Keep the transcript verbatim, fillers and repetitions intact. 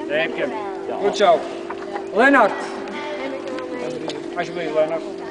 Daar heb je hem. Goed zo. Lennart. Alsjeblieft, Lennart.